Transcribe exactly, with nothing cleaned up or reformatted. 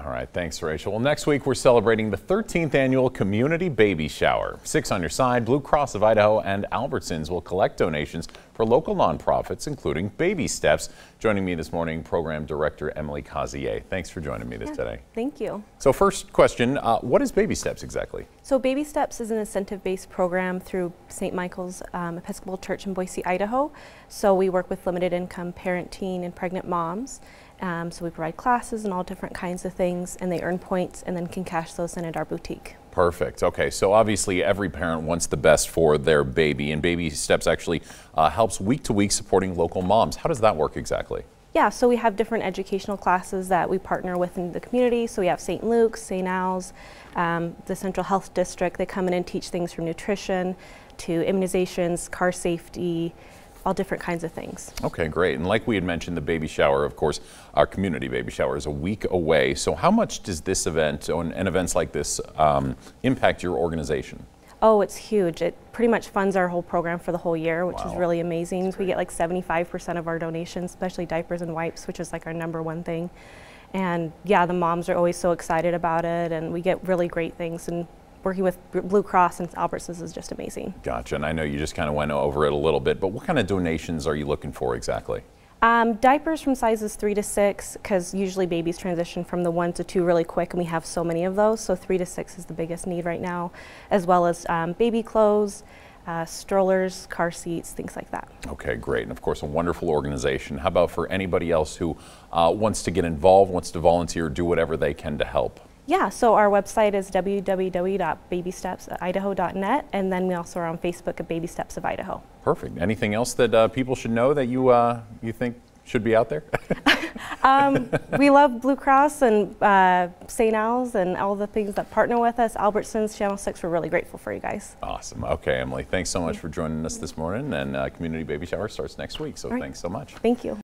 All right, thanks, Rachel. Well, next week we're celebrating the thirteenth annual Community Baby Shower. Six on your side, Blue Cross of Idaho and Albertsons will collect donations for local nonprofits, including Baby Steps. Joining me this morning, Program Director Emily Cazier. Thanks for joining me this yeah, today. Thank you. So first question, uh, what is Baby Steps exactly? So Baby Steps is an incentive-based program through Saint Michael's um, Episcopal Church in Boise, Idaho. So we work with limited income parent, teen, and pregnant moms. Um, so we provide classes and all different kinds of things, and they earn points and then can cash those in at our boutique. Perfect. Okay, so obviously every parent wants the best for their baby, and Baby Steps actually uh, helps week to week supporting local moms. How does that work exactly? Yeah, so we have different educational classes that we partner with in the community. So we have Saint Luke's, Saint Al's, um, the Central Health District. They come in and teach things from nutrition to immunizations, car safety, all different kinds of things. Okay, great. And like we had mentioned, the baby shower, of course, our community baby shower is a week away. So how much does this event and, and events like this um, impact your organization? Oh, it's huge. It pretty much funds our whole program for the whole year, which Wow. is really amazing. We get like seventy-five percent of our donations, especially diapers and wipes, which is like our number one thing. And yeah, the moms are always so excited about it, and we get really great things. And working with Blue Cross and Albertsons is just amazing. Gotcha. And I know you just kind of went over it a little bit, but what kind of donations are you looking for exactly? Um, diapers from sizes three to six, because usually babies transition from the one to two really quick, and we have so many of those. So three to six is the biggest need right now, as well as um, baby clothes, uh, strollers, car seats, things like that. Okay, great. And of course, a wonderful organization. How about for anybody else who uh, wants to get involved, wants to volunteer, do whatever they can to help? Yeah, so our website is w w w dot baby steps idaho dot net, and then we also are on Facebook at Baby Steps of Idaho. Perfect. Anything else that uh, people should know that you uh, you think should be out there? um, we love Blue Cross and uh, Saint Al's and all the things that partner with us. Albertsons, Channel six, we're really grateful for you guys. Awesome. Okay, Emily, thanks so much for joining us this morning. And uh, Community Baby Shower starts next week, so right. Thanks so much. Thank you.